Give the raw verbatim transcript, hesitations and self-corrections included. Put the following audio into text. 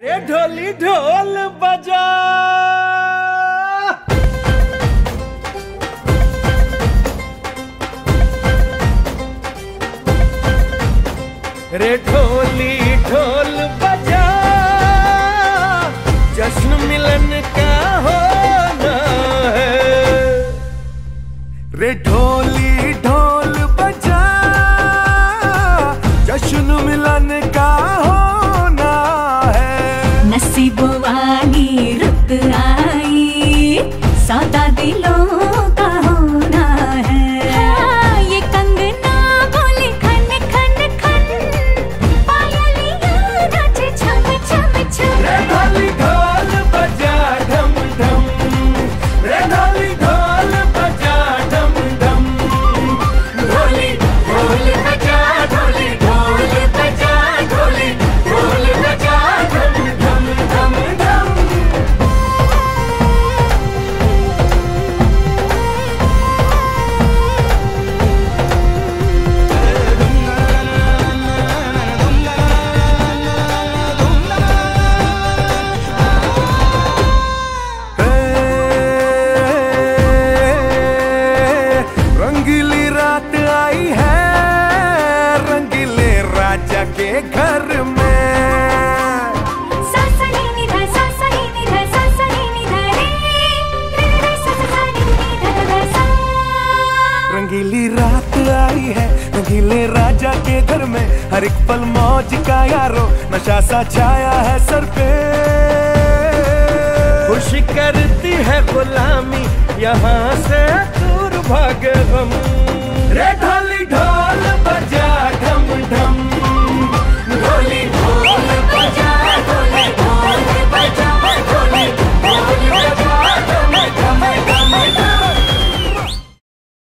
रे ढोली ढोल बजा, रे ढोली ढोल बजा, जश्न मिलन का होना है। रे ढोली ढोल बजा, जश्न मिलन का होना है। नसीबों वाली रुत आई, सौदा दिलों का होना है। हाँ, ये कंगना बोले खन खन खन, पायलियां नाचे छम छम छम। रे ढोली ढोल बजा ढम ढम, रे ढोली ढोल बजा ढम ढम। ढोली ढोल बजा, ढोली ढोल बजा, ढोली ढोल बजा ढम ढम ढम ढम। रंगीली रात आई है, रंगीले राजा के घर में। सा सा नी नी धा, सा सा नी नी धा, सा सा नी नी धा रे, रे रे रे सा सा सा नी नी धा धा धा सा। रंगीली रात आई है, रंगीले राजा के घर में। हर एक पल मौज का यारो, नशा सा छाया है सर पे। खुशी करती है गुलामी, यहाँ से दूर भागे हम। रे ढोली ढोल बजा ढम ढम।